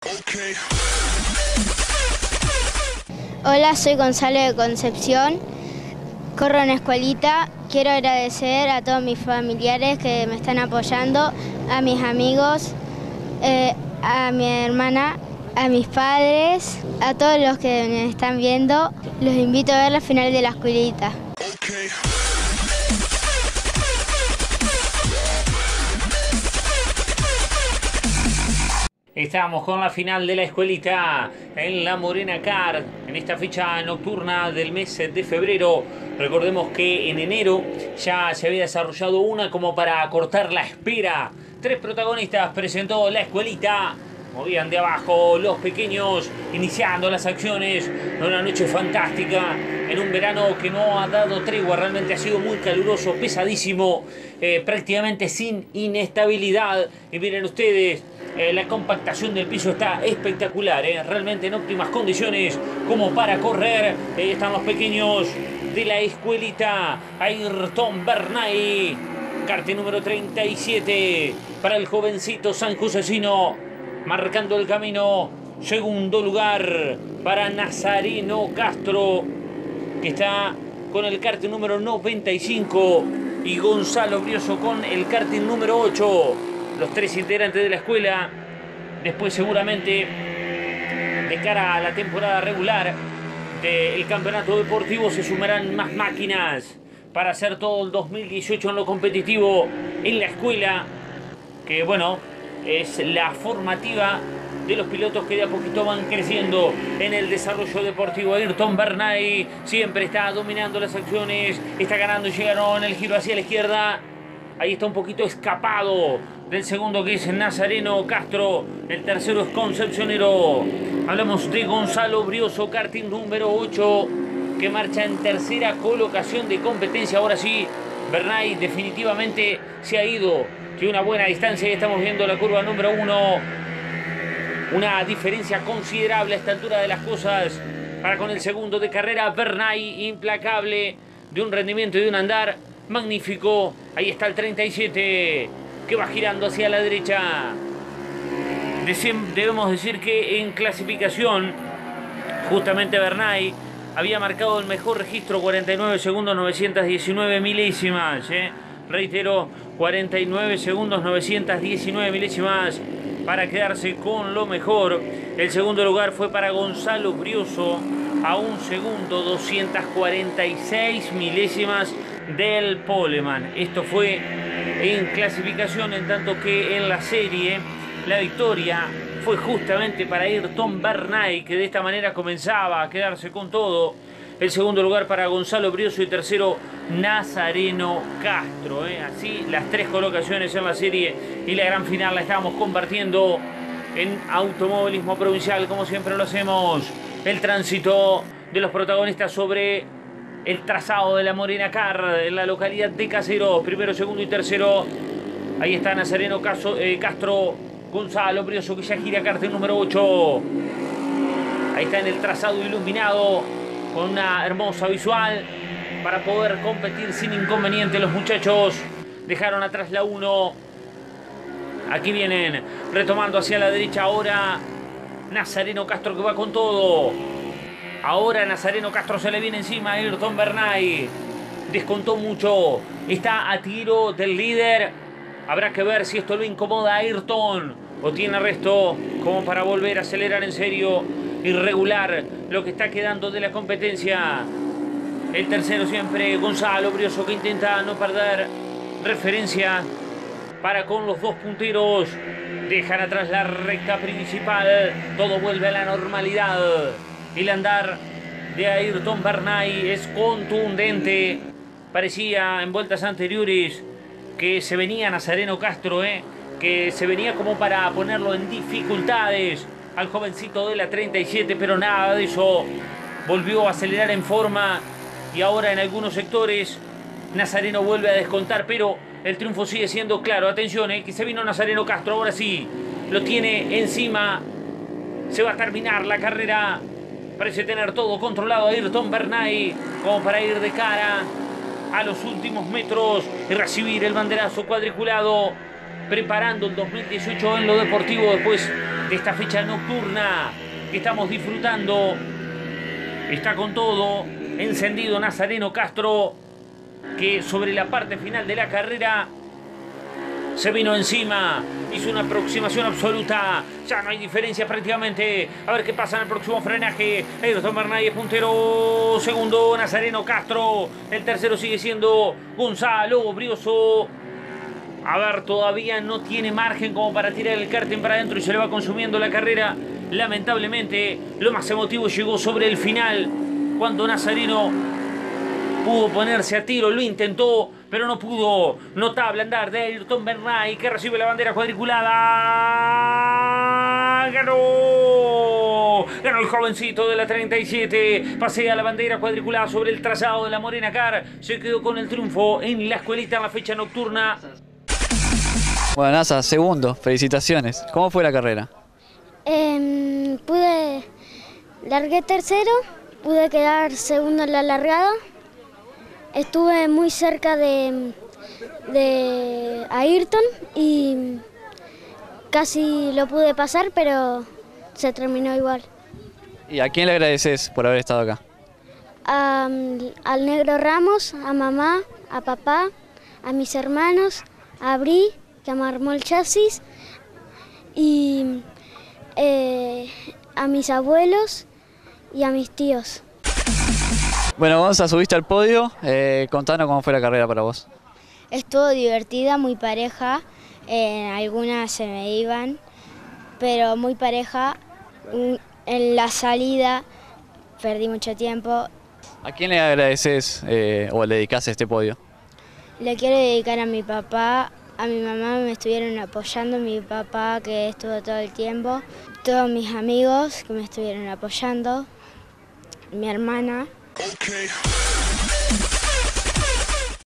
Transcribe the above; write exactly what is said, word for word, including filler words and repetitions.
Okay. Hola, soy Gonzalo de Concepción, corro en escuelita. Quiero agradecer a todos mis familiares que me están apoyando, a mis amigos, eh, a mi hermana, a mis padres, a todos los que me están viendo. Los invito a ver la final de la escuelita. Okay. Estamos con la final de la escuelita en la Morena Car, en esta fecha nocturna del mes de febrero. Recordemos que en enero ya se había desarrollado una como para acortar la espera. Tres protagonistas presentó la escuelita. Movían de abajo los pequeños, iniciando las acciones de una noche fantástica, en un verano que no ha dado tregua. Realmente ha sido muy caluroso, pesadísimo, eh, prácticamente sin inestabilidad. Y miren ustedes, eh, la compactación del piso está espectacular, eh, realmente en óptimas condiciones como para correr. Ahí están los pequeños de la escuelita. Ayrton Bernay, cartel número treinta y siete para el jovencito sanjosecino, marcando el camino. Segundo lugar para Nazareno Castro, que está con el karting número noventa y cinco, y Gonzalo Brioso con el karting número ocho. Los tres integrantes de la escuela. Después seguramente, de cara a la temporada regular del campeonato deportivo, se sumarán más máquinas para hacer todo el dos mil dieciocho en lo competitivo en la escuela, que bueno, es la formativa de los pilotos que de a poquito van creciendo en el desarrollo deportivo. Ayrton Bernay siempre está dominando las acciones, está ganando y llegaron el giro hacia la izquierda. Ahí está un poquito escapado del segundo, que es Nazareno Castro. El tercero es Concepcionero. Hablamos de Gonzalo Brioso, karting número ocho, que marcha en tercera colocación de competencia. Ahora sí, Bernay definitivamente se ha ido de una buena distancia y estamos viendo la curva número uno. Una diferencia considerable a esta altura de las cosas para con el segundo de carrera. Bernay, implacable, de un rendimiento y de un andar magnífico. Ahí está el treinta y siete, que va girando hacia la derecha. Debemos decir que en clasificación, justamente Bernay había marcado el mejor registro, cuarenta y nueve segundos novecientos diecinueve milésimas. ¿eh? Reitero, cuarenta y nueve segundos novecientos diecinueve milésimas para quedarse con lo mejor. El segundo lugar fue para Gonzalo Brioso, a un segundo doscientos cuarenta y seis milésimas del poleman. Esto fue en clasificación, en tanto que en la serie la victoria fue justamente para Ayrton Bernay, que de esta manera comenzaba a quedarse con todo. El segundo lugar para Gonzalo Brioso y tercero Nazareno Castro. ¿eh? Así las tres colocaciones en la serie, y la gran final la estábamos compartiendo en Automovilismo Provincial, como siempre lo hacemos. El tránsito de los protagonistas sobre el trazado de la Morena Car en la localidad de Caseros. Primero, segundo y tercero. Ahí está Nazareno Caso, eh, Castro, Gonzalo Brioso, que ya gira karting número ocho. Ahí está en el trazado iluminado, con una hermosa visual para poder competir sin inconveniente. Los muchachos dejaron atrás la uno. Aquí vienen retomando hacia la derecha ahora Nazareno Castro, que va con todo. Ahora Nazareno Castro se le viene encima a Ayrton Bernay. Descontó mucho. Está a tiro del líder. Habrá que ver si esto lo incomoda a Ayrton o tiene resto como para volver a acelerar en serio y regular lo que está quedando de la competencia. El tercero siempre Gonzalo Brioso, que intenta no perder referencia para con los dos punteros. Dejan atrás la recta principal. Todo vuelve a la normalidad. El andar de Ayrton Bernay es contundente. Parecía en vueltas anteriores que se venía Nazareno Castro, ¿eh? que se venía como para ponerlo en dificultades al jovencito de la treinta y siete, pero nada de eso. Volvió a acelerar en forma y ahora en algunos sectores Nazareno vuelve a descontar, pero el triunfo sigue siendo claro. Atención, ¿eh? que se vino Nazareno Castro, ahora sí, lo tiene encima. Se va a terminar la carrera. Parece tener todo controlado Ayrton Bernay, como para ir de cara a los últimos metros y recibir el banderazo cuadriculado preparando el dos mil dieciocho en lo deportivo después de esta fecha nocturna que estamos disfrutando. Está con todo, encendido Nazareno Castro, que sobre la parte final de la carrera se vino encima, hizo una aproximación absoluta, ya no hay diferencia prácticamente. A ver qué pasa en el próximo frenaje. Ayrton Bernay es puntero, segundo Nazareno Castro, el tercero sigue siendo Gonzalo Brioso. A ver, todavía no tiene margen como para tirar el karting para adentro y se le va consumiendo la carrera. Lamentablemente, lo más emotivo llegó sobre el final, cuando Nazareno pudo ponerse a tiro, lo intentó, pero no pudo. Notable andar de Ayrton Bernay, que recibe la bandera cuadriculada. ¡Ganó! Ganó el jovencito de la treinta y siete. Pasea la bandera cuadriculada sobre el trazado de la Morena Car. Se quedó con el triunfo en la escuelita en la fecha nocturna. Bueno, Nasa, segundo, felicitaciones. ¿Cómo fue la carrera? Eh, pude, largué tercero, pude quedar segundo en la largada. Estuve muy cerca de, de Ayrton y casi lo pude pasar, pero se terminó igual. ¿Y a quién le agradeces por haber estado acá? A, al Negro Ramos, a mamá, a papá, a mis hermanos, a Bri, que me armó el chasis, y eh, a mis abuelos y a mis tíos. Bueno, Gonza, subiste al podio. Eh, contanos cómo fue la carrera para vos. Estuvo divertida, muy pareja. Eh, algunas se me iban, pero muy pareja. En la salida perdí mucho tiempo. ¿A quién le agradeces eh, o le dedicás este podio? Le quiero dedicar a mi papá, a mi mamá, me estuvieron apoyando, mi papá que estuvo todo el tiempo, todos mis amigos que me estuvieron apoyando, mi hermana. Okay.